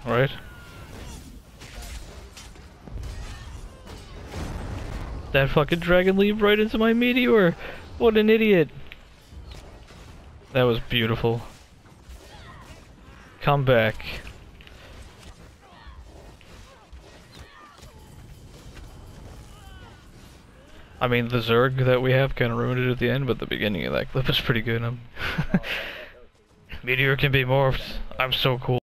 right? That fucking dragon leaped right into my meteor! What an idiot! That was beautiful. Come back. I mean, the Zerg that we have kind of ruined it at the end, but the beginning of that clip is pretty good. Meteor can be morphed. I'm so cool.